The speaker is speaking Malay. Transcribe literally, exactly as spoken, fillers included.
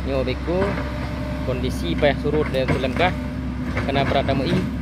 nyo beko kondisi payah surut dan tulangkah kena berat damai